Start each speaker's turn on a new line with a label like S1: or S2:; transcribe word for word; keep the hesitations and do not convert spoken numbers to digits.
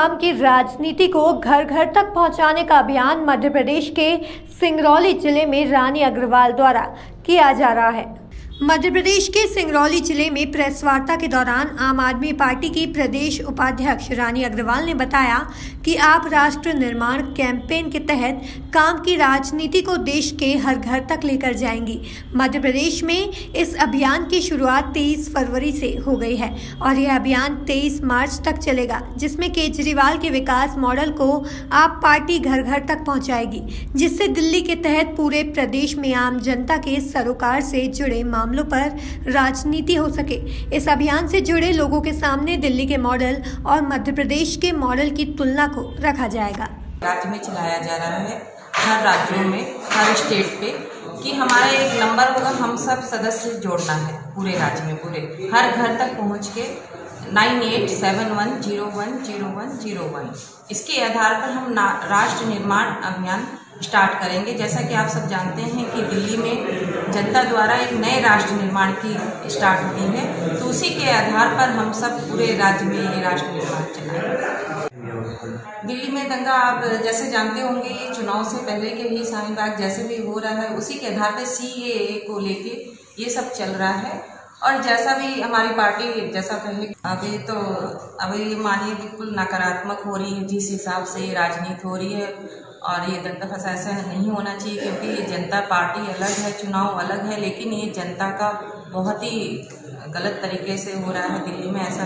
S1: काम की राजनीति को घर घर तक पहुंचाने का अभियान मध्य प्रदेश के सिंगरौली जिले में रानी अग्रवाल द्वारा किया जा रहा है। मध्य प्रदेश के सिंगरौली जिले में प्रेस वार्ता के दौरान आम आदमी पार्टी की प्रदेश उपाध्यक्ष रानी अग्रवाल ने बताया कि आप राष्ट्र निर्माण कैंपेन के तहत काम की राजनीति को देश के हर घर तक लेकर जाएंगी। मध्य प्रदेश में इस अभियान की शुरुआत तेईस फरवरी से हो गई है और यह अभियान तेईस मार्च तक चलेगा, जिसमें केजरीवाल के विकास मॉडल को आप पार्टी घर घर तक पहुंचाएगी, जिससे दिल्ली के तहत पूरे प्रदेश में आम जनता के सरोकार से जुड़े मामलों पर राजनीति हो सके। इस अभियान से जुड़े लोगों के सामने दिल्ली के मॉडल और मध्य प्रदेश के मॉडल की तुलना को रखा जाएगा।
S2: राज्य में चलाया जा रहा है, हर राज्यों में, हर स्टेट पे, कि हमारा एक नंबर होगा, हम सब सदस्य जोड़ना है पूरे राज्य में, पूरे हर घर तक पहुंच के nine eight seven one zero one zero one zero one इसके आधार पर हम राष्ट्र निर्माण अभियान स्टार्ट करेंगे। जैसा कि आप सब जानते हैं कि दिल्ली में जनता द्वारा एक नए राष्ट्र निर्माण की स्टार्ट होती है, तो उसी के आधार पर हम सब पूरे राज्य में ये राष्ट्र निर्माण चलाएंगे। दिल्ली में दंगा आप जैसे जानते होंगे, ये चुनाव से पहले के ही शाहीन बाग जैसे भी हो रहा है, उसी के आधार पर सी ए ए को लेके ये सब चल रहा है। और जैसा भी हमारी पार्टी जैसा कहे, अभी तो अभी मानिए बिल्कुल नकारात्मक हो रही है जिस हिसाब से ये राजनीति हो रही है, और ये दंगा फसाद ऐसा नहीं होना चाहिए, क्योंकि ये जनता पार्टी अलग है, चुनाव अलग है, लेकिन ये जनता का बहुत ही गलत तरीके से हो रहा है दिल्ली में। ऐसा